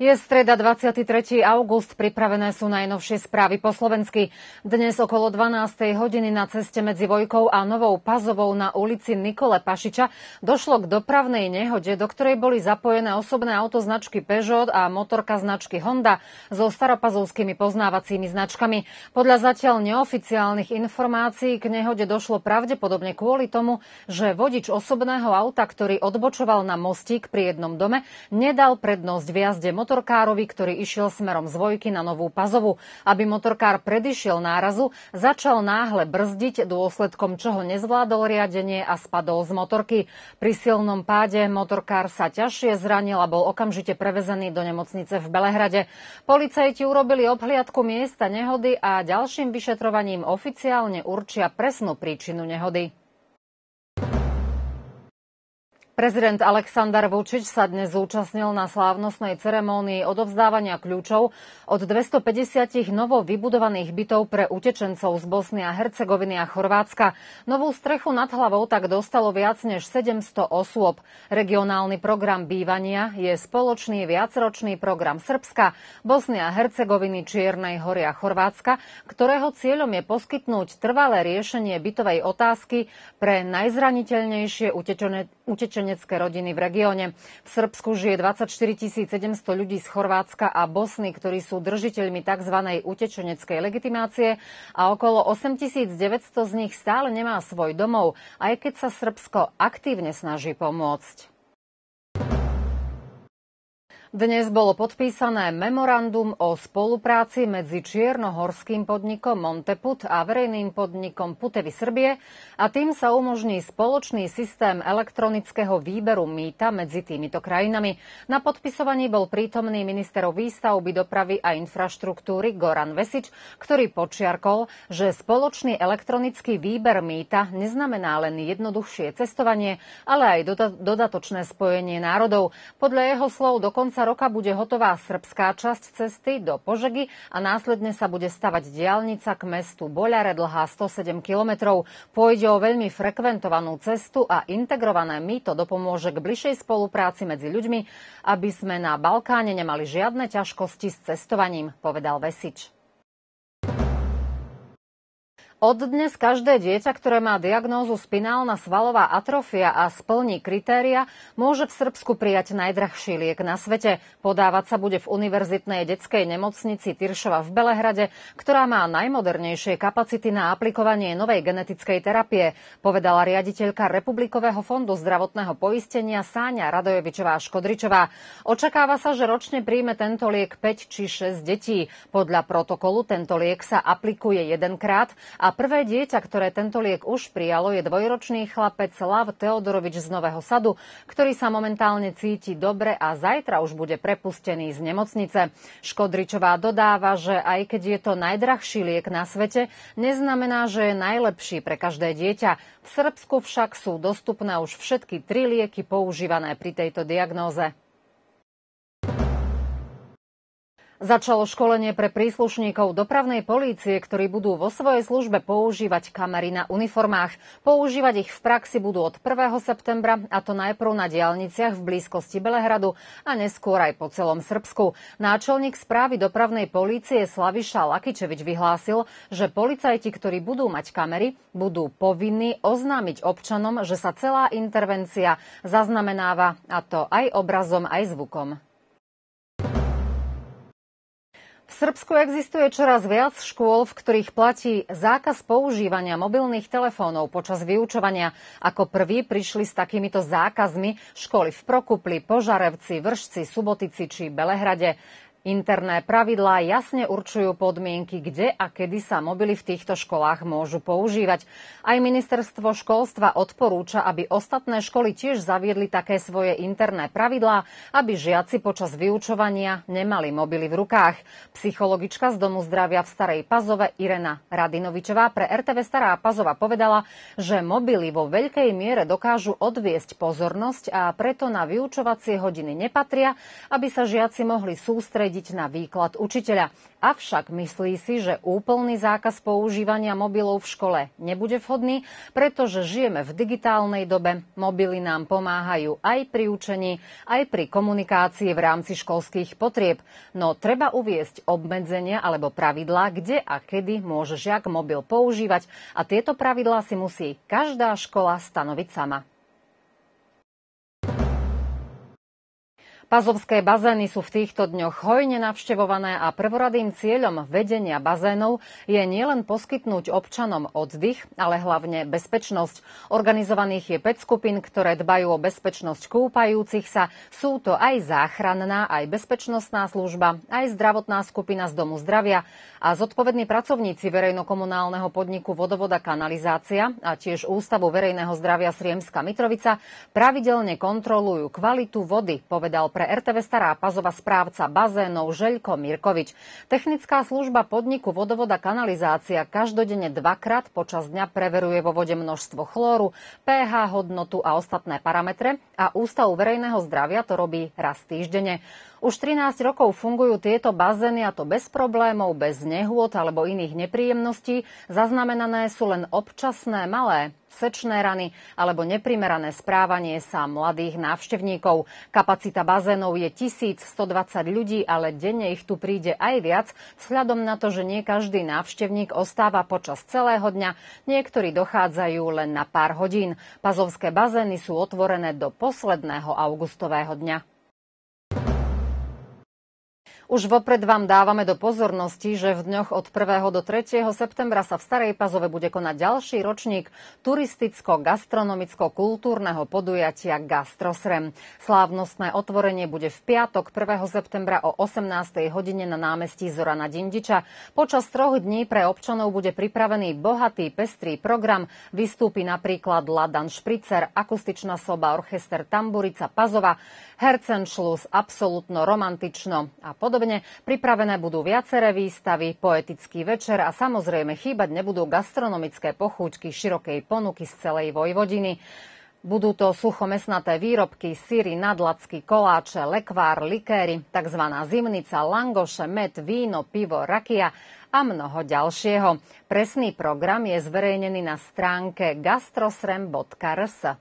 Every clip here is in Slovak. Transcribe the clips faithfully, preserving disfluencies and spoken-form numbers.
Je streda dvadsiateho tretieho augusta, pripravené sú najnovšie správy po slovensky. Dnes okolo dvanástej hodiny na ceste medzi Vojkou a Novou Pazovou na ulici Nikole Pašiča došlo k dopravnej nehode, do ktorej boli zapojené osobné auto značky Peugeot a motorka značky Honda so staropazovskými poznávacími značkami. Podľa zatiaľ neoficiálnych informácií k nehode došlo pravdepodobne kvôli tomu, že vodič osobného auta, ktorý odbočoval na mostík pri jednom dome, nedal prednosť v jazde motorkárovi, ktorý išiel smerom z Vojky na Novú Pazovu. Aby motorkár predišiel nárazu, začal náhle brzdiť, dôsledkom čoho nezvládol riadenie a spadol z motorky. Pri silnom páde motorkár sa ťažšie zranil a bol okamžite prevezený do nemocnice v Belehrade. Policajti urobili obhliadku miesta nehody a ďalším vyšetrovaním oficiálne určia presnú príčinu nehody. Prezident Aleksandar Vučić sa dnes zúčastnil na slávnostnej ceremónii odovzdávania kľúčov od dvestopäťdesiat novo vybudovaných bytov pre utečencov z Bosny a Hercegoviny a Chorvátska. Novú strechu nad hlavou tak dostalo viac než sedemsto osôb. Regionálny program bývania je spoločný viacročný program Srbska, Bosny a Hercegoviny, Čiernej Hory a Chorvátska, ktorého cieľom je poskytnúť trvalé riešenie bytovej otázky pre najzraniteľnejšie utečené utečenecké rodiny v regióne. V Srbsku žije dvadsaťštyri tisíc sedemsto ľudí z Chorvátska a Bosny, ktorí sú držiteľmi tzv. Utečeneckej legitimácie a okolo osem tisíc deväťsto z nich stále nemá svoj domov, aj keď sa Srbsko aktívne snaží pomôcť. Dnes bolo podpísané memorandum o spolupráci medzi čiernohorským podnikom Monteput a verejným podnikom Putevi Srbie a tým sa umožní spoločný systém elektronického výberu mýta medzi týmito krajinami. Na podpisovaní bol prítomný minister výstavby, dopravy a infraštruktúry Goran Vesić, ktorý podčiarkol, že spoločný elektronický výber mýta neznamená len jednoduchšie cestovanie, ale aj doda- dodatočné spojenie národov. Podľa jeho slov dokonca roka bude hotová srbská časť cesty do Požegy a následne sa bude stavať diaľnica k mestu Boľare dlhá stosedem kilometrov. Pôjde o veľmi frekventovanú cestu a integrované mýto dopomôže k bližšej spolupráci medzi ľuďmi, aby sme na Balkáne nemali žiadne ťažkosti s cestovaním, povedal Vesić. Od dnes každé dieťa, ktoré má diagnózu spinálna svalová atrofia a splní kritéria, môže v Srbsku prijať najdrahší liek na svete. Podávať sa bude v Univerzitnej detskej nemocnici Tiršova v Belehrade, ktorá má najmodernejšie kapacity na aplikovanie novej genetickej terapie, povedala riaditeľka Republikového fondu zdravotného poistenia Sáňa Radojevičová Škodričová. Očakáva sa, že ročne príjme tento liek päť či šesť detí. Podľa protokolu tento liek sa aplikuje jedenkrát a prvé dieťa, ktoré tento liek už prijalo, je dvojročný chlapec Lav Teodorovič z Nového Sadu, ktorý sa momentálne cíti dobre a zajtra už bude prepustený z nemocnice. Škodričová dodáva, že aj keď je to najdrahší liek na svete, neznamená, že je najlepší pre každé dieťa. V Srbsku však sú dostupné už všetky tri lieky používané pri tejto diagnóze. Začalo školenie pre príslušníkov dopravnej polície, ktorí budú vo svojej službe používať kamery na uniformách. Používať ich v praxi budú od prvého septembra, a to najprv na diaľniciach v blízkosti Belehradu a neskôr aj po celom Srbsku. Náčelník správy dopravnej polície Slaviša Lakičevič vyhlásil, že policajti, ktorí budú mať kamery, budú povinní oznámiť občanom, že sa celá intervencia zaznamenáva, a to aj obrazom, aj zvukom. V Srbsku existuje čoraz viac škôl, v ktorých platí zákaz používania mobilných telefónov počas vyučovania. Ako prví prišli s takýmito zákazmi školy v Prokupli, Požarevci, Vršci, Subotici či Belehrade. Interné pravidlá jasne určujú podmienky, kde a kedy sa mobily v týchto školách môžu používať. Aj ministerstvo školstva odporúča, aby ostatné školy tiež zaviedli také svoje interné pravidlá, aby žiaci počas vyučovania nemali mobily v rukách. Psychologička z Domu zdravia v Starej Pazove Irena Radinovičová pre er té vé Stará Pazova povedala, že mobily vo veľkej miere dokážu odviesť pozornosť a preto na vyučovacie hodiny nepatria, aby sa žiaci mohli sústrediť obmediť na výklad učiteľa. Avšak myslí si, že úplný zákaz používania mobilov v škole nebude vhodný, pretože žijeme v digitálnej dobe. Mobily nám pomáhajú aj pri učení, aj pri komunikácii v rámci školských potrieb. No treba uviesť obmedzenia alebo pravidlá, kde a kedy môže žiak mobil používať, a tieto pravidlá si musí každá škola stanoviť sama. Pazovské bazény sú v týchto dňoch hojne navštevované a prvoradým cieľom vedenia bazénov je nielen poskytnúť občanom oddych, ale hlavne bezpečnosť. Organizovaných je päť skupín, ktoré dbajú o bezpečnosť kúpajúcich sa. Sú to aj záchranná, aj bezpečnostná služba, aj zdravotná skupina z Domu zdravia a zodpovední pracovníci verejnokomunálneho podniku Vodovod a kanalizácia a tiež Ústavu verejného zdravia Sriemska Mitrovica pravidelne kontrolujú kvalitu vody, povedal pre er té vé Stará Pazova správca bazénov Žeľko Mirkovič. Technická služba podniku Vodovod a kanalizácia každodenne dvakrát počas dňa preveruje vo vode množstvo chlóru, pé há hodnotu a ostatné parametre a Ústavu verejného zdravia to robí raz týždenne. Už trinásť rokov fungujú tieto bazény a to bez problémov, bez nehôd alebo iných nepríjemností. Zaznamenané sú len občasné malé sečné rany alebo neprimerané správanie sa mladých návštevníkov. Kapacita bazénov je tisícstodvadsať ľudí, ale denne ich tu príde aj viac, vzhľadom na to, že nie každý návštevník ostáva počas celého dňa, niektorí dochádzajú len na pár hodín. Pazovské bazény sú otvorené do posledného augustového dňa. Už vopred vám dávame do pozornosti, že v dňoch od prvého do tretieho septembra sa v Starej Pazove bude konať ďalší ročník turisticko-gastronomicko-kultúrneho podujatia Gastrosrem. Slávnostné otvorenie bude v piatok prvého septembra o osemnástej hodine na námestí Zorana Dindiča. Počas troch dní pre občanov bude pripravený bohatý, pestrý program. Vystúpi napríklad Ladan Špricer, akustičná soba, orchester Tamburica Pazova, Herzenschluss, absolútno romantično a podobne. Pripravené budú viaceré výstavy, poetický večer a samozrejme chýbať nebudú gastronomické pochúťky širokej ponuky z celej Vojvodiny. Budú to suchomesnaté výrobky, syry, nadlacky, koláče, lekvár, likéry, tzv. Zimnica, langoše, med, víno, pivo, rakia a mnoho ďalšieho. Presný program je zverejnený na stránke gastrosrem bodka er es.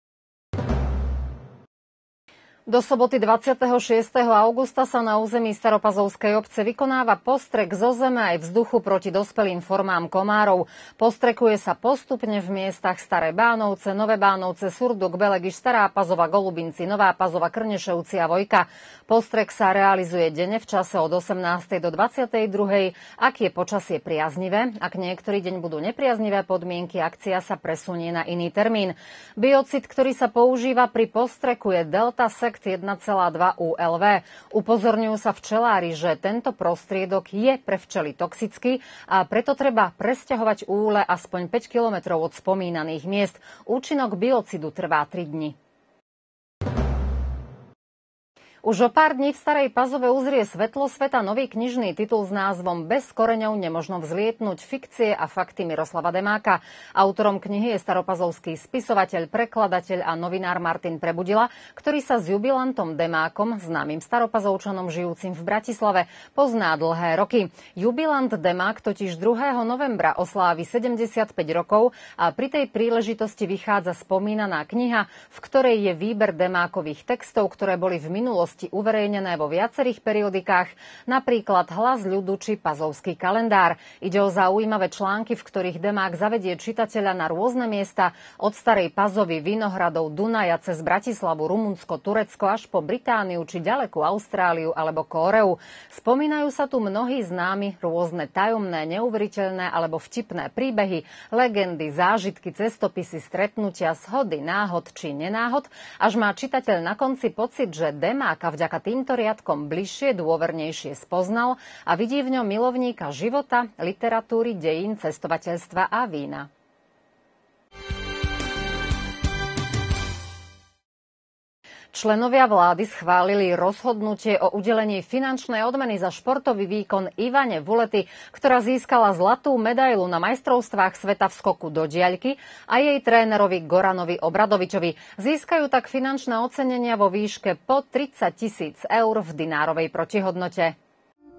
Do soboty dvadsiateho šiesteho augusta sa na území Staropazovskej obce vykonáva postrek zo zeme aj vzduchu proti dospelým formám komárov. Postrekuje sa postupne v miestach Staré Bánovce, Nové Bánovce, Surduk, Belegiš, Stará Pazova, Golubinci, Nová Pazova, Krnešovci a Vojka. Postrek sa realizuje denne v čase od osemnástej do dvadsiatej druhej Ak je počasie priaznivé, ak niektorý deň budú nepriaznivé podmienky, akcia sa presunie na iný termín. Biocid, ktorý sa používa pri postreku, je Delta Sect jeden celá dva ú el vé. Upozorňujú sa včelári, že tento prostriedok je pre včely toxický a preto treba presťahovať úle aspoň päť kilometrov od spomínaných miest. Účinok biocidu trvá tri dni. Už o pár dní v Starej Pazove uzrie svetlo sveta nový knižný titul s názvom Bez koreňov nemožno vzlietnúť, fikcie a fakty Miroslava Demáka. Autorom knihy je staropazovský spisovateľ, prekladateľ a novinár Martin Prebudila, ktorý sa s jubilantom Demákom, známym staropazovčanom žijúcim v Bratislave, pozná dlhé roky. Jubilant Demák totiž druhého novembra oslávi sedemdesiatpäť rokov a pri tej príležitosti vychádza spomínaná kniha, v ktorej je výber Demákových textov, ktoré boli v minulosti uverejnené vo viacerých periodikách, napríklad Hlas ľudu či Pazovský kalendár. Ide o zaujímavé články, v ktorých Demák zavedie čitateľa na rôzne miesta od Starej Pazovy, Vinohradov, Dunaja cez Bratislavu, Rumunsko, Turecko až po Britániu či ďalekú Austráliu alebo Kóreu. Spomínajú sa tu mnohí známi, rôzne tajomné, neuveriteľné alebo vtipné príbehy, legendy, zážitky, cestopisy, stretnutia, shody, náhod či nenáhod, až má čitateľ na konci pocit, že Demák a vďaka týmto riadkom bližšie, dôvernejšie spoznal a vidí v ňom milovníka života, literatúry, dejín, cestovateľstva a vína. Členovia vlády schválili rozhodnutie o udelení finančnej odmeny za športový výkon Ivane Vulety, ktorá získala zlatú medailu na majstrovstvách sveta v skoku do diaľky, a jej trénerovi Goranovi Obradovičovi. Získajú tak finančné ocenenia vo výške po tridsať tisíc eur v dinárovej protihodnote.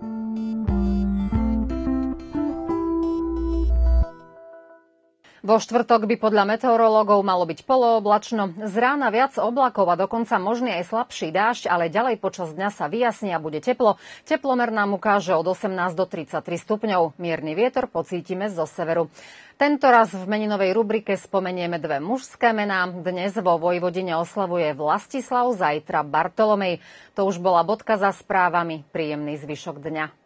Vo štvrtok by podľa meteorológov malo byť polooblačno, z rána viac oblakov a dokonca možný aj slabší dážď, ale ďalej počas dňa sa vyjasní a bude teplo. Teplomer nám ukáže od osemnásť do tridsaťtri stupňov. Mierny vietor pocítime zo severu. Tento raz v meninovej rubrike spomenieme dve mužské mená. Dnes vo Vojvodine oslavuje Vlastislav, zajtra Bartolomej. To už bola bodka za správami. Príjemný zvyšok dňa.